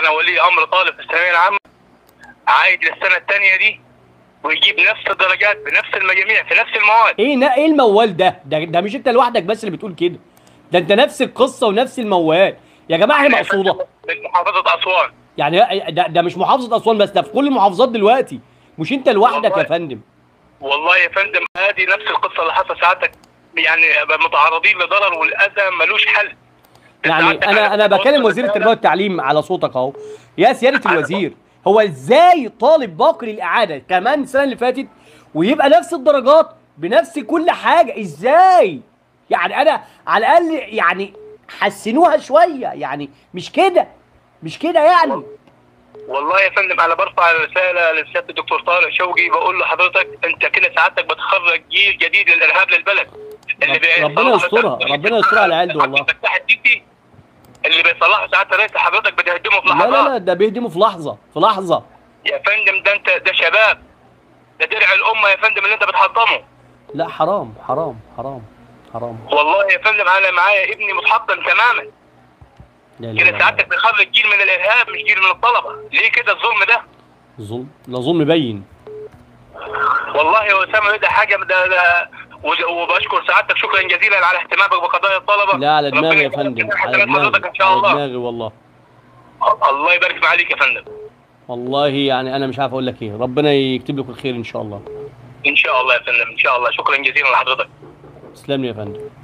انا ولي امر طالب في الثانويه العامه عايد للسنه الثانيه دي ويجيب نفس الدرجات بنفس المجاميع في نفس المواد. ايه الموال ده مش انت لوحدك بس اللي بتقول كده، ده انت نفس القصه ونفس الموال يا جماعه، هي مقصوده. من محافظه اسوان. يعني ده مش محافظه اسوان بس، ده في كل المحافظات دلوقتي، مش انت لوحدك يا فندم. والله يا فندم هذه نفس القصه اللي حصل سعادتك، يعني متعرضين لضرر والاذى ملوش حل. يعني انا بكلم وزير التربيه والتعليم على صوتك اهو، يا سياده الوزير، هو ازاي طالب باقي الاعاده كمان السنه اللي فاتت ويبقى نفس الدرجات بنفس كل حاجه؟ ازاي؟ يعني انا على الاقل يعني حسنوها شويه، يعني مش كده، مش كده يعني. والله يا فندم انا برفع رساله لسياده الدكتور طارق شوقي، بقول له حضرتك انت كده سعادتك بتخرج جيل جديد للارهاب للبلد. ربنا يسترها، ربنا يسترها على العيال دي والله. اللي بيصلحوا ساعات الرئيس حضرتك بتهدمه في لا لحظات. لا لا، ده بيهدمه في لحظه، في لحظه يا فندم ده انت ده شباب، ده درع الامه يا فندم اللي انت بتحطمه. لا حرام حرام حرام حرام. والله يا فندم انا معايا ابني متحطم تماما. كده سعادتك بتخرج جيل من الارهاب مش جيل من الطلبه. ليه كده الظلم ده؟ ظلم؟ لا ظلم باين. والله يا اسامه ده حاجه ده وبشكر سعادتك شكرا جزيلا على اهتمامك بقضايا الطلبه. لا على دماغي يا فندم، على دماغي، ان شاء الله. على دماغي والله. الله يبارك في عليك يا فندم. والله يعني انا مش عارف اقول لك ايه، ربنا يكتب لك الخير ان شاء الله. ان شاء الله يا فندم، ان شاء الله. شكرا جزيلا لحضرتك. تسلم لي يا فندم.